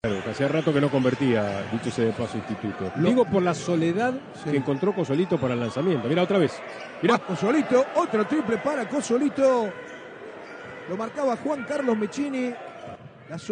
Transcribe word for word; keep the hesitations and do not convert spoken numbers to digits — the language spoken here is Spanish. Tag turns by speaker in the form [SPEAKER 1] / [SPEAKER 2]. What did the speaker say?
[SPEAKER 1] Claro, que hacía rato que no convertía, dicho sea de paso, Instituto.
[SPEAKER 2] Lo...
[SPEAKER 1] Digo por la soledad sí. que encontró Cosolito para el lanzamiento. Mira otra vez. Mira
[SPEAKER 2] Cosolito, otro triple para Cosolito. Lo marcaba Juan Carlos Mechini.